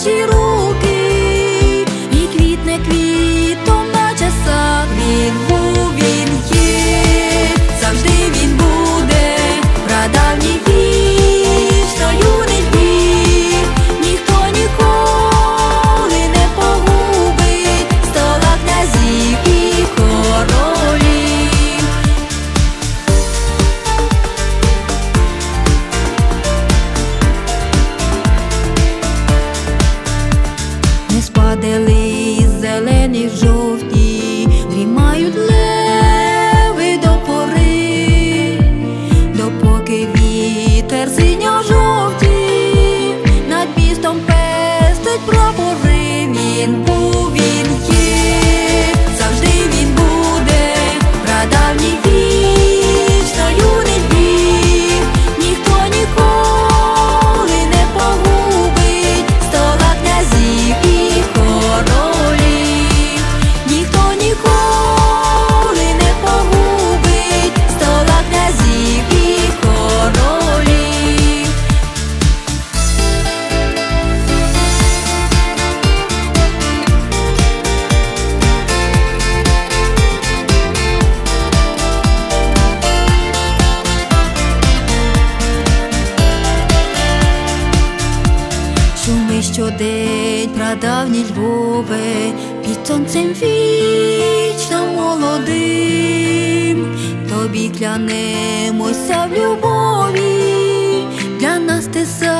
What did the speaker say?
наші руки, і квітне квітом на часах. Він був, він є, завжди він буде, прадавній вічно юний Львів. Ніхто ніколи не погубить стола князів і королів. Не спадали зелені жовті, дрімають леви до пори, допоки вітер синьо-жовтий над містом пестить прапори. Він був, він є, завжди він буде, прадавній вічно юний Львів. Ніхто ніколи не погубить стола князів і королів. Ніхто ніколи не погубить стола князів і королів. Шуми щодень, прадавній Львове, під сонцем вічно молодим. Тобі клянемося в любові, для нас ти